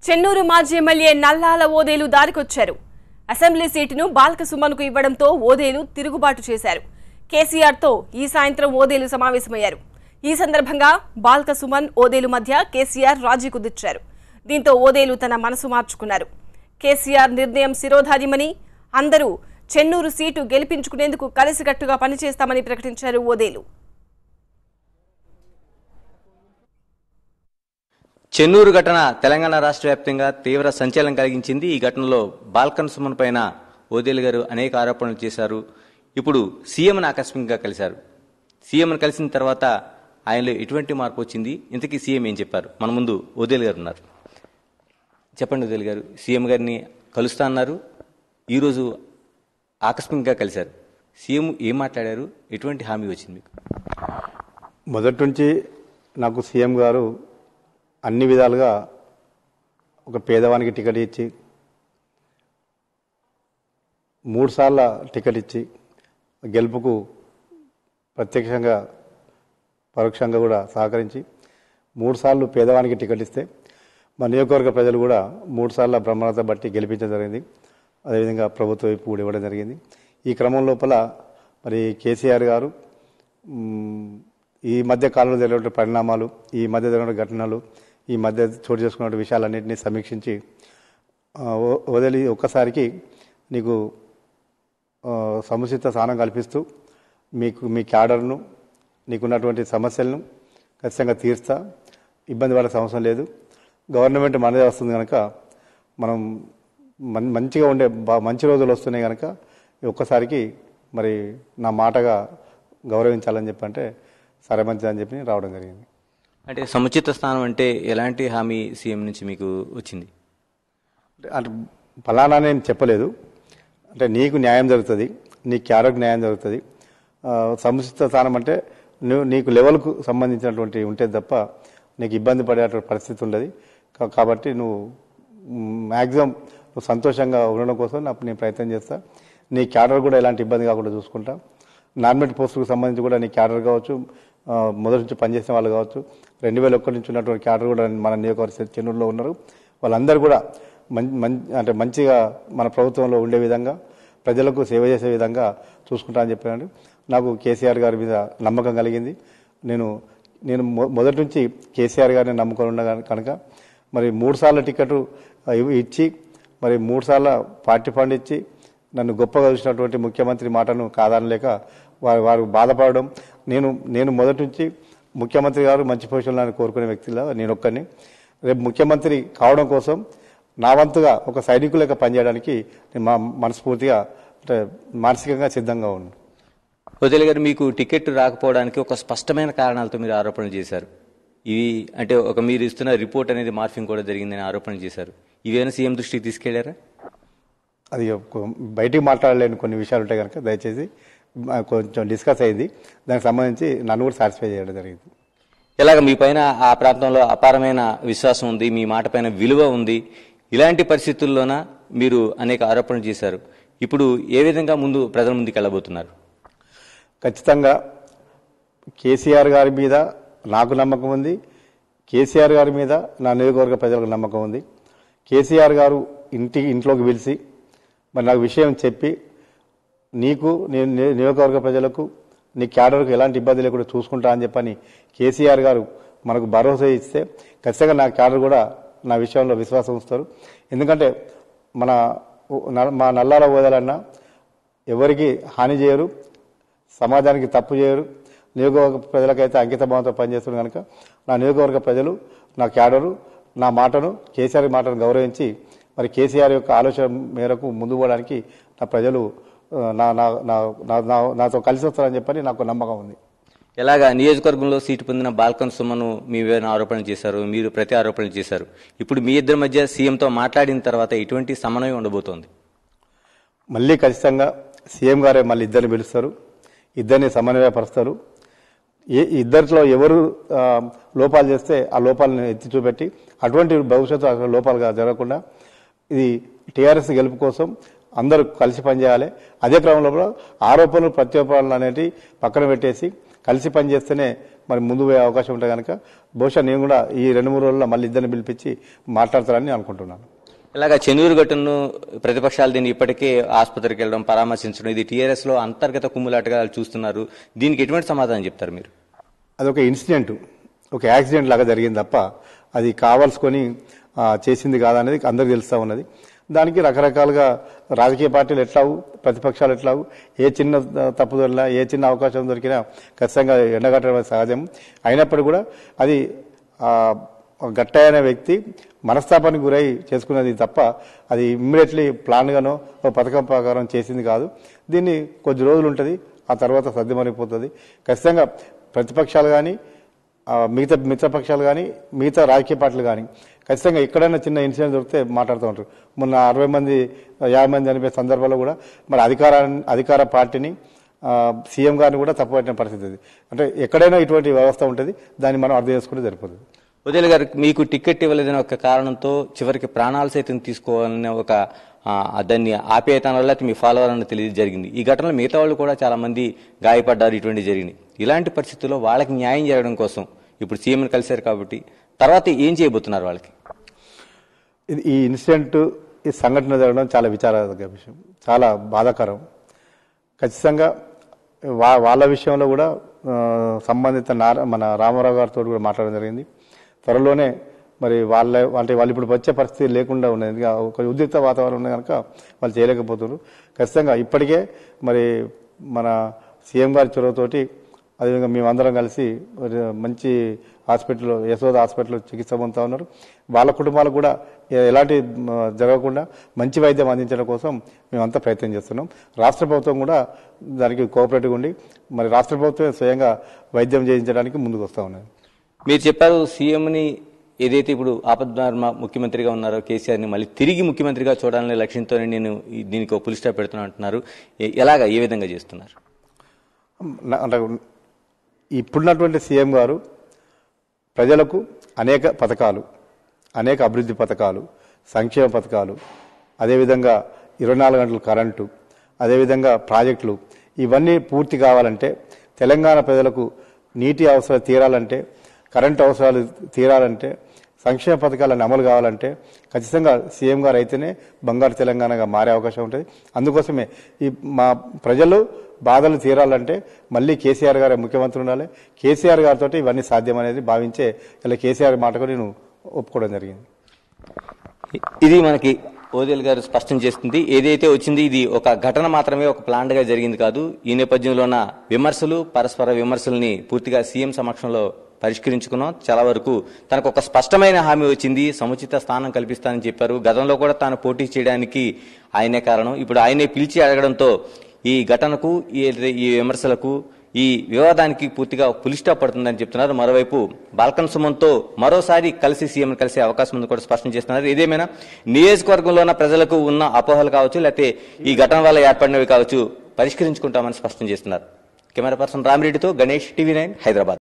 చెన్నూరు మాజీ ఎమ్మెల్యే నల్లాల ఓదేలు దారికొచ్చారు. అసెంబ్లీ సీటును బాల్క సుమన్కు ఇవ్వడంతో ఓదేలు తిరుగుబాటు చేశారు. కేసీఆర్తో ఈ సాయంత్రం ఓదేలు సమావేశమయ్యారు. ఈ సందర్భంగా బాల్క సుమన్ ఓదేలు మధ్య కేసీఆర్ రాజీ కుదిర్చారు. దీంతో ఓదేలు తన మనసు మార్చుకున్నారు. కేసీఆర్ నిర్ణయం శిరోధార్యమని, అందరూ చెన్నూరు సీటు గెలిపించుకునేందుకు కలిసికట్టుగా పనిచేస్తామని ప్రకటించారు ఓదేలు. చెన్నూరు ఘటన తెలంగాణ రాష్ట్ర వ్యాప్తంగా తీవ్ర సంచలనం కలిగించింది. ఈ ఘటనలో బాల్కన్ సుమన్ పైన ఓదేలు గారు అనేక ఆరోపణలు చేశారు. ఇప్పుడు సీఎంను ఆకస్మికంగా కలిశారు. సీఎంను కలిసిన తర్వాత ఆయనలో ఎటువంటి మార్పు వచ్చింది, ఇంతకీ సీఎం ఏం చెప్పారు? మన ముందు ఓదేలు గారు ఉన్నారు. చెప్పండి ఓదేలు గారు, సీఎం గారిని కలుస్తా అన్నారు, ఈరోజు ఆకస్మికంగా కలిశారు. సీఎం ఏం మాట్లాడారు, ఎటువంటి హామీ వచ్చింది మీకు? మొదటి నుంచి నాకు సీఎం గారు అన్ని విధాలుగా ఒక పేదవానికి టికెట్ ఇచ్చి 3 సార్ల టికెట్ ఇచ్చి గెలుపుకు ప్రత్యక్షంగా పరోక్షంగా కూడా సహకరించి 3 సార్లు పేదవానికి టికెట్ ఇస్తే మా నియోజకవర్గ ప్రజలు కూడా 3 సార్ల బ్రహ్మరథ బట్టి గెలిపించడం జరిగింది. అదేవిధంగా ప్రభుత్వ వైపు కూడా ఇవ్వడం జరిగింది. ఈ క్రమం లోపల మరి కేసీఆర్ గారు ఈ మధ్య కాలంలో జరిగిన పరిణామాలు, ఈ మధ్య జరిగిన ఘటనలు, ఈ మధ్య చోటు చేసుకున్న విషయాలన్నింటినీ సమీక్షించి వదిలి ఒక్కసారికి నీకు సముచిత స్థానం కల్పిస్తూ మీ క్యాడర్ను, నీకున్నటువంటి సమస్యలను ఖచ్చితంగా తీర్స్తా, ఇబ్బంది పడే అవసరం లేదు, గవర్నమెంట్ మనదే వస్తుంది కనుక మనం మంచిగా ఉండే మంచి రోజులు వస్తున్నాయి కనుక ఒక్కసారికి మరి నా మాటగా గౌరవించాలని చెప్పంటే సరే మంచిదని చెప్పి రావడం జరిగింది. అంటే సముచిత స్థానం అంటే ఎలాంటి హామీ సీఎం నుంచి మీకు వచ్చింది? అంటే ఫలానా నేను చెప్పలేదు, అంటే నీకు న్యాయం జరుగుతుంది, నీ క్యాడర్కి న్యాయం జరుగుతుంది. సముచిత స్థానం అంటే నీకు లెవెల్కు సంబంధించినటువంటి ఉంటే తప్ప నీకు ఇబ్బంది పడేటువంటి పరిస్థితి ఉండదు. కాబట్టి నువ్వు మ్యాక్సిమం నువ్వు సంతోషంగా ఉండడం కోసం నేను ప్రయత్నం చేస్తా. నీ క్యాడర్ కూడా ఎలాంటి ఇబ్బంది కాకుండా చూసుకుంటా. నామినేట్ పోస్టులకు సంబంధించి కూడా నీ క్యాడర్ కావచ్చు, మొదటి నుంచి పనిచేసిన వాళ్ళు కావచ్చు, 2001 నుంచి ఉన్నటువంటి క్యాడర్ కూడా మన నియోజకవర్గ చెన్నూరులో ఉన్నారు. వాళ్ళందరూ కూడా అంటే మంచిగా మన ప్రభుత్వంలో ఉండే విధంగా, ప్రజలకు సేవ చేసే విధంగా చూసుకుంటా అని చెప్పాను. నాకు కేసీఆర్ గారి మీద నమ్మకం కలిగింది. నేను మొదటి నుంచి కేసీఆర్ గారిని నమ్ముకొని ఉన్న కనుక మరి 3 సార్ల టికెట్ ఇచ్చి మరి 3 సార్ల పార్టీ ఫండ్ ఇచ్చి నన్ను గొప్పగా చూసినటువంటి ముఖ్యమంత్రి మాటను కాదనలేక వారు బాధపడడం, నేను మొదటి నుంచి ముఖ్యమంత్రి గారు మంచి పొజిషన్లో కోరుకునే వ్యక్తిలా నేను ఒక్కడిని. రేపు ముఖ్యమంత్రి కావడం కోసం నా వంతుగా ఒక సైనికులుగా పనిచేయడానికి నేను మనస్ఫూర్తిగా అంటే మానసికంగా సిద్ధంగా ఉన్నాను. ఓదేలు గారు, మీకు టికెట్ రాకపోవడానికి ఒక స్పష్టమైన కారణాలతో మీరు ఆరోపణలు చేశారు. ఇవి అంటే మీరు ఇస్తున్న రిపోర్ట్ అనేది మార్ఫింగ్ కూడా జరిగిందని ఆరోపణలు చేశారు. ఇవేనా సీఎం దృష్టికి తీసుకెళ్లారా? అది బయటికి మాట్లాడలేని కొన్ని విషయాలు ఉంటాయి కనుక దయచేసి కొంచెం డిస్కస్ అయింది, దానికి సంబంధించి నన్ను కూడా సాటిస్ఫై చేయడం జరిగింది. ఇలాగ మీ పైన ఆ ప్రాంతంలో అపారమైన విశ్వాసం ఉంది, మీ మాట పైన విలువ ఉంది. ఇలాంటి పరిస్థితుల్లోన మీరు అనేక ఆరోపణలు చేశారు. ఇప్పుడు ఏ విధంగా ముందు ప్రజల ముందుకు వెళ్ళబోతున్నారు? ఖచ్చితంగా కేసీఆర్ గారి మీద నాకు నమ్మకం ఉంది, కేసీఆర్ గారి మీద నా నియోజకవర్గ ప్రజలకు నమ్మకం ఉంది. కేసీఆర్ గారు ఇంట్లోకి పిలిచి మరి నాకు విషయం చెప్పి నీకు నేను నియోజకవర్గ ప్రజలకు నీ క్యాడర్కు ఎలాంటి ఇబ్బంది లేకుండా చూసుకుంటా అని చెప్పని కేసీఆర్ గారు మనకు భరోసా ఇస్తే ఖచ్చితంగా నా క్యాడర్ కూడా నా విషయంలో విశ్వాసం ఉంచుతారు. ఎందుకంటే మా నల్లాల ఓదేలన్నా ఎవరికి హాని చేయరు, సమాజానికి తప్పు చేయరు, నియోజకవర్గ ప్రజలకైతే అంకిత భావంతో పనిచేస్తున్నారు కనుక నా నియోజకవర్గ ప్రజలు, నా క్యాడరు, నా మాటను, కేసీఆర్ మాటను గౌరవించి మరి కేసీఆర్ యొక్క ఆలోచన మేరకు ముందు పోవడానికి నా ప్రజలు నాతో కలిసి వస్తారని చెప్పని నాకు నమ్మకం ఉంది. ఎలాగా నియోజకవర్గంలో సీటు పొందిన బాల్కన్ సుమన్ మీ మీద ఆరోపణలు చేశారు, మీరు ప్రతి ఆరోపణలు చేశారు. ఇప్పుడు మీ ఇద్దరి మధ్య సీఎంతో మాట్లాడిన తర్వాత ఎటువంటి సమన్వయం ఉండబోతోంది? మళ్ళీ ఖచ్చితంగా సీఎం గారే మళ్ళీ ఇద్దరిని పిలుస్తారు, ఇద్దరిని సమన్వయపరుస్తారు. ఇద్దరిలో ఎవరు లోపాలు చేస్తే ఆ లోపాలను ఎత్తి చూపెట్టి అటువంటి భవిష్యత్తు లోపాలుగా జరగకుండా ఇది టీఆర్ఎస్ గెలుపు కోసం అందరూ కలిసి పనిచేయాలి. అదే క్రమంలో ఆరోపణలు ప్రత్యారోపణలు అనేవి పక్కన పెట్టేసి కలిసి పనిచేస్తేనే మరి ముందు పోయే అవకాశం ఉంటే కనుక బహుశా నేను కూడా ఈ 2-3 రోజుల్లో మళ్ళీ ఇద్దరిని పిలిపించి మాట్లాడతారని అనుకుంటున్నాను. ఇలాగా చెన్నూరు ఘటనను ప్రతిపక్షాలు దీన్ని ఇప్పటికే ఆసుపత్రికి వెళ్ళడం, పరామర్శించడం, ఇది టీఆర్ఎస్ లో అంతర్గత కుమ్ములాటగా చూస్తున్నారు. దీనికి ఎటువంటి సమాధానం చెప్తారు మీరు? అదొక ఇన్సిడెంట్, ఒక యాక్సిడెంట్ లాగా జరిగింది తప్ప అది కావాల్సుకొని చేసింది కాదనేది అందరికీ తెలుస్తూ ఉన్నది. దానికి రకరకాలుగా రాజకీయ పార్టీలు ఎట్లావు, ప్రతిపక్షాలు ఎట్లావు, ఏ చిన్న తప్పు దొరికినా, ఏ చిన్న అవకాశం దొరికినా ఖచ్చితంగా ఎండగట్టడం సహజం. అయినప్పటికీ కూడా అది గట్టైన వ్యక్తి మనస్తాపానికి గురై చేసుకున్నది తప్ప అది ఇమ్మీడియట్లీ ప్లాన్గానో పథకం ప్రకారం చేసింది కాదు. దీన్ని కొద్ది రోజులు ఉంటుంది, ఆ తర్వాత సర్దుమరిగిపోతుంది. ఖచ్చితంగా ప్రతిపక్షాలు కానీ, మిగతా మిత్రపక్షాలు కానీ, మిగతా రాజకీయ పార్టీలు కానీ ఖచ్చితంగా ఎక్కడైనా చిన్న ఇన్సిడెంట్ దొరికితే మాట్లాడుతూ ఉంటారు. మొన్న 60 మంది 50 మంది అనిపే సందర్భాల్లో కూడా మరి అధికార పార్టీని సీఎం గారిని కూడా తప్పుపట్టిన పరిస్థితి అది. అంటే ఎక్కడైనా ఇటువంటి వ్యవస్థ ఉంటుంది, దాన్ని మనం అర్థం చేసుకుంటే సరిపోతుంది. ఓదెల గారు, మీకు టికెట్ ఇవ్వలేదనే ఒక కారణంతో చివరికి ప్రాణాలు సైతం తీసుకోవాలనే ఒక దాన్ని ఆపేయటం వల్ల మీ ఫాలోవర్ అని జరిగింది. ఈ ఘటనలో మిగతా వాళ్ళు కూడా చాలా మంది గాయపడ్డారు, ఇటువంటి జరిగింది. ఇలాంటి పరిస్థితుల్లో వాళ్ళకి న్యాయం చేయడం కోసం ఇప్పుడు సీఎంని కలిశారు కాబట్టి తర్వాత ఏం చేయబోతున్నారు వాళ్ళకి? ఈ ఇన్సిడెంట్, ఈ సంఘటన జరగడం చాలా విచారదగ్గ విషయం, చాలా బాధాకరం. ఖచ్చితంగా వాళ్ళ విషయంలో కూడా సంబంధిత మన రామారావు గారితో కూడా మాట్లాడడం జరిగింది. త్వరలోనే మరి వాళ్ళు ఇప్పుడు వచ్చే పరిస్థితి లేకుండా ఉన్నది, ఒక ఉద్రిక్త వాతావరణం ఉంది కనుక వాళ్ళు చేయలేకపోతున్నారు. ఖచ్చితంగా ఇప్పటికే మరి మన సీఎం గారి చొరవతోటి అదేవిధంగా మేమందరం కలిసి మంచి హాస్పిటల్లో, యశోద హాస్పిటల్లో చికిత్స పొందుతూ ఉన్నారు. వాళ్ళ కుటుంబాలకు కూడా ఎలాంటి జరగకుండా మంచి వైద్యం అందించడం కోసం మేమంతా ప్రయత్నం చేస్తున్నాం. రాష్ట్ర ప్రభుత్వం కూడా దానికి కోఆపరేటివ్గా ఉండి మరి రాష్ట్ర ప్రభుత్వం స్వయంగా వైద్యం చేయించడానికి ముందుకు వస్తూ ఉన్నది. మీరు చెప్పారు సీఎంని ఏదైతే ఇప్పుడు ఆపద్బార్మ ముఖ్యమంత్రిగా ఉన్నారో కేసీఆర్ని మళ్ళీ తిరిగి ముఖ్యమంత్రిగా చూడాలనే లక్ష్యంతోనే నేను దీనికి ఒక పులి స్టాప్ పెడుతున్నా అంటున్నారు. ఎలాగా, ఏ విధంగా చేస్తున్నారు? అంటే ఇప్పుడున్నటువంటి సీఎం గారు ప్రజలకు అనేక పథకాలు, అనేక అభివృద్ధి పథకాలు, సంక్షేమ పథకాలు, అదేవిధంగా 24 గంటలు కరెంటు, అదేవిధంగా ప్రాజెక్టులు, ఇవన్నీ పూర్తి కావాలంటే, తెలంగాణ ప్రజలకు నీటి అవసరాలు తీరాలంటే, కరెంటు అవసరాలు తీరాలంటే, సంక్షేమ పథకాలను అమలు కావాలంటే ఖచ్చితంగా సీఎం గారు అయితేనే బంగారు తెలంగాణగా మారే అవకాశం ఉంటుంది. అందుకోసమే ఈ మా ప్రజలు బాధలు తీరాలంటే మళ్ళీ కేసీఆర్ గారే ముఖ్యమంత్రి ఉండాలి. కేసీఆర్ గారితో ఇవన్నీ సాధ్యం అనేది భావించే ఇలా కేసీఆర్ మాటకు నేను ఒప్పుకోవడం జరిగింది. ఇది మనకి ఓదెల గారు స్పష్టం చేస్తుంది. ఏదైతే వచ్చింది ఇది ఒక ఘటన మాత్రమే, ఒక ప్లాన్డ్ గా జరిగింది కాదు. ఈ నేపథ్యంలోన విమర్శలు, పరస్పర విమర్శల్ని పూర్తిగా సీఎం సమక్షంలో పరిష్కరించుకున్నాం. చాలా వరకు తనకు ఒక స్పష్టమైన హామీ వచ్చింది, సముచిత స్థానం కల్పిస్తానని చెప్పారు. గతంలో కూడా తాను పోటీ చేయడానికి ఆయనే కారణం. ఇప్పుడు ఆయనే పిలిచి అడగడంతో ఈ ఘటనకు, ఈ విమర్శలకు, ఈ వివాదానికి పూర్తిగా పులి స్టాప్ పడుతుందని చెప్తున్నారు. మరోవైపు బాల్కన్ సుమన్తో మరోసారి కలిసి సీఎం కలిసే అవకాశం ఉంది కూడా స్పష్టం చేస్తున్నారు. ఏదేమైనా నియోజకవర్గంలో ఉన్న ప్రజలకు ఉన్న అపోహలు కావచ్చు, లేకపోతే ఈ ఘటన వల్ల ఏర్పడినవి కావచ్చు, పరిష్కరించుకుంటామని స్పష్టం చేస్తున్నారు. కెమెరా పర్సన్ రామిరెడ్డితో గణేష్, TV9 హైదరాబాద్.